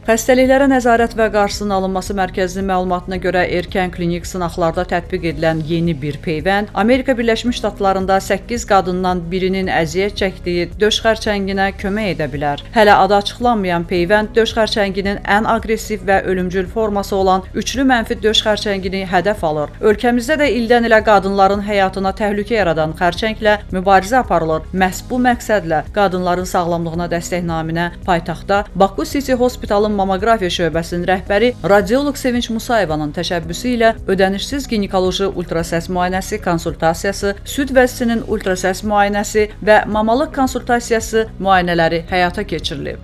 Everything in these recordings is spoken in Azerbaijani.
Xəstəliklərə nəzarət və qarşısının alınması mərkəzinin məlumatına görə erkən klinik sınaqlarda tətbiq edilən yeni bir peyvənd Amerika Birləşmiş Ştatlarında 8 qadından birinin əziyyət çəkdiyi döş xərçənginə kömək edə bilər. Hələ adı açıqlanmayan peyvənd döş xərçənginin ən aqressiv və ölümcül forması olan üçlü mənfi döş xərçəngini hədəf alır. Ölkəmizdə də ildən ilə qadınların həyatına təhlükə yaradan xərçənglə mübarizə aparılır. Məhz bu məqsədlə qadınların sağlamlığına dəstək naminə paytaxtda Baku City Hospitalın Mamografiya şöbəsinin rəhbəri radioloq Sevinç Musayevanın təşəbbüsü ilə ödənişsiz ginekoloji ultrasəs müayinəsi, konsultasiyası, süd vəzisinin ultrasəs müayinəsi və mamalıq konsultasiyası müayinələri həyata keçirilib.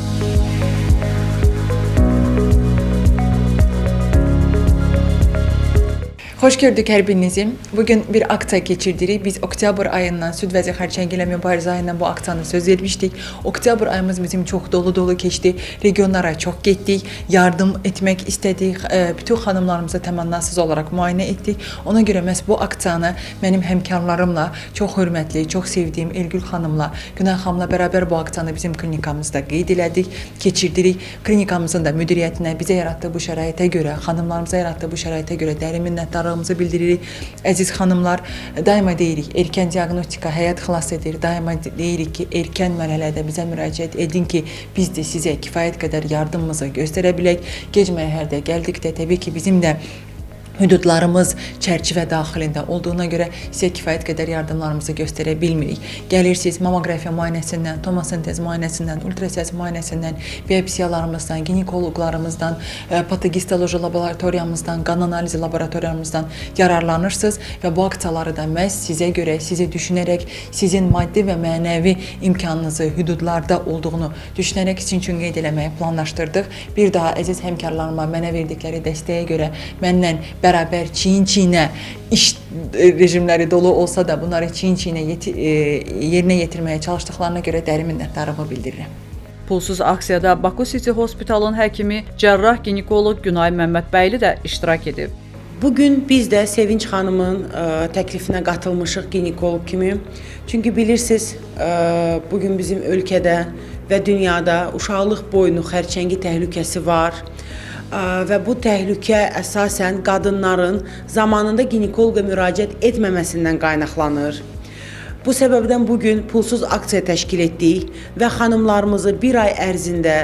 Xoş gördük hər birinizi. Bugün bir aksiya keçirdirik. Biz oktyabr ayından süd vəzi xərçəngi ilə mübarizə ayından bu aksiyanı söz vermişdik. Oktyabr ayımız bizim çox dolu keçdi. Regionlara çox getdik. Yardım etmək istədik. Bütün xanımlarımıza təmənnasız olaraq müayinə etdik. Ona görə məhz bu aksiyanı mənim həmkarlarımla, çox hörmətli, çox sevdiyim Elgül xanımla, Günay xanımla bərabər bu aksiyanı bizim klinikamızda qeyd elədik, keçirdirik. Klinikamızın da müdiriyyətinə bizə yaratdığı bu şəraitə görə, xanımlarımıza yaratdığı bu şəraitə görə dərin minnətdarlığımızı bildiririk. Əziz xanımlar, daima deyirik, erkən diaqnostika həyat xilas edir. Daima deyirik ki, erkən mərhələdə bizə müraciət edin ki, biz də sizə kifayət qədər yardımımızı göstərə bilək. Gec mərhələdə gəldikdə təbii ki, bizim də hüdudlarımız çərçivə daxilində olduğuna görə sizə kifayət qədər yardımlarımızı göstərə bilmirik. Gəlirsiniz mamografiya müayinəsindən, tomosintez müayinəsindən, ultrasəs müayinəsindən, biopsiyalarımızdan, ginekoloqlarımızdan, patogistoloji laboratoriyamızdan, qan analizi laboratoriyamızdan yararlanırsınız və bu aksiyaları da məhz sizə görə, sizi düşünərək, sizin maddi və mənəvi imkanınızı hüdudlarda olduğunu düşünərək sizin üçün qeyd eləməyi planlaşdırdıq. Bir daha əziz həmkarlarıma mənə verdikləri dəstəyə görə məndən bərabər çiyin-çiyinə iş rejimləri dolu olsa da bunları çiyin-çiyinə yerinə yetirməyə çalışdıqlarına görə dərin minnətdarlığımı bildirirəm. Pulsuz aksiyada Baku City Hospitalın həkimi cərrah ginekoloq Günay Məmmədbəyli də iştirak edib. Bugün biz də Sevinç xanımın təklifinə qatılmışıq ginekoloq kimi. Çünki bilirsiniz, bugün bizim ölkədə və dünyada uşaqlıq boynu xərçəngi təhlükəsi var. Və bu təhlükə əsasən qadınların zamanında ginekoloqa müraciət etməməsindən qaynaqlanır. Bu səbəbdən bugün pulsuz aksiya təşkil etdik və xanımlarımızı bir ay ərzində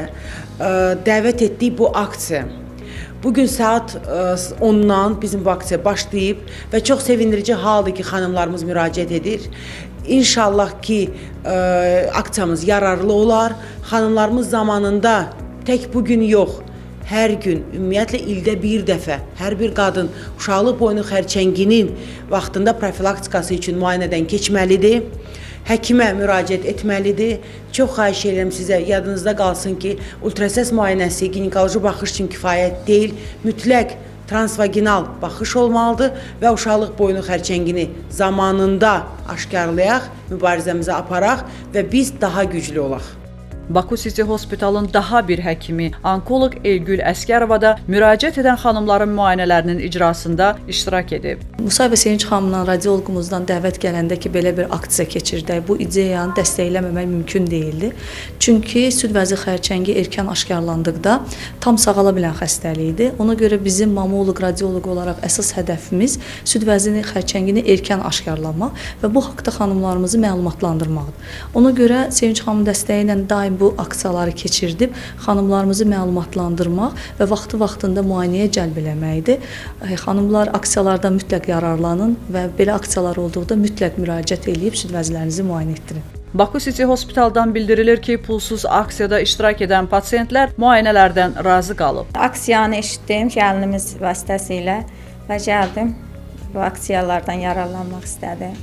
dəvət etdik bu aksiya. Bugün saat 10-dan bizim bu aksiya başlayıb və çox sevindirici haldır ki, xanımlarımız müraciət edir. İnşallah ki, aksiyamız yararlı olar. Xanımlarımız zamanında tək bugün yox, hər gün, ümumiyyətlə ildə bir dəfə hər bir qadın uşaqlıq boynu xərçənginin vaxtında profilaktikası üçün müayinədən keçməlidir. Həkimə müraciət etməlidir. Çox xahiş edirəm sizə, yadınızda qalsın ki, ultrasəs müayinəsi ginekoloji baxış üçün kifayət deyil, mütləq transvaginal baxış olmalıdır və uşaqlıq boynu xərçəngini zamanında aşkarlayaq, mübarizəmizi aparaq və biz daha güclü olaq. Baku City Hospitalın daha bir həkimi, onkoloq Elgül Əskərova da müraciət edən xanımların müayinələrinin icrasında iştirak edib. Musayeva Sevinç xanımdan, radioloqumuzdan dəvət gələndə ki, belə bir aksiya keçirdək, bu ideyanı dəstəkləməmək mümkün deyildi. Çünki süd vəzi xərçəngi erkən aşkarlandıqda tam sağala bilən xəstəlikdir. Ona görə bizim mamoloq, radioloq olaraq əsas hədəfimiz süd vəzi xərçəngini erkən aşkarlamaq və bu haqda xanımlarımızı məlumatlandırmaqdır. Ona görə Sevinç xanımın dəstəyi ilə daim bu aksiyaları keçirdib, xanımlarımızı məlumatlandırmaq və vaxtında müayinəyə cəlb eləməkdir. Xanımlar aksiyalardan mütləq yararlanın və belə aksiyalar olduqda mütləq müraciət edib süd vəzlərinizi müayinə etdirin. Baku City Hospitaldan bildirilir ki, pulsuz aksiyada iştirak edən pasiyentlər müayinələrdən razı qalıb. Aksiyanı eşitdim gəlinimiz vasitəsilə və gəldim. Bu aksiyalardan yararlanmaq istədim.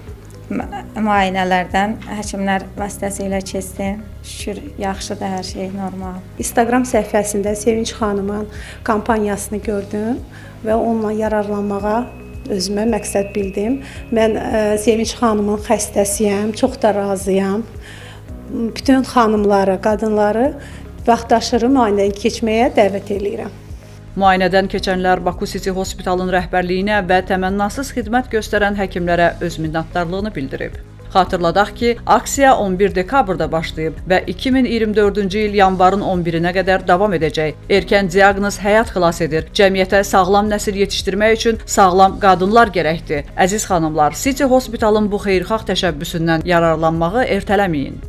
Müayinələrdən həkimlər vasitəsilə keçdim. Şükür, yaxşıdır, hər şey normal. Instagram səhifəsində Sevinç xanımın kampaniyasını gördüm və onunla yararlanmağa özümə məqsəd bildim. Mən Sevinç xanımın xəstəsiyəm, çox da razıyam. Bütün xanımları, qadınları vaxtaşırı müayinədən keçməyə dəvət edirəm. Müayinədən keçənlər Baku City Hospitalın rəhbərliyinə və təmənnasız xidmət göstərən həkimlərə öz minnətdarlığını bildirib. Xatırladaq ki, aksiya 11 dekabrda başlayıb və 2024-cü il yanvarın 11-nə qədər davam edəcək. Erkən diaqnoz həyat xilas edir. Cəmiyyətə sağlam nəsil yetişdirmək üçün sağlam qadınlar gərəkdir. Əziz xanımlar, City Hospitalın bu xeyirxah təşəbbüsündən yararlanmağı ertələməyin.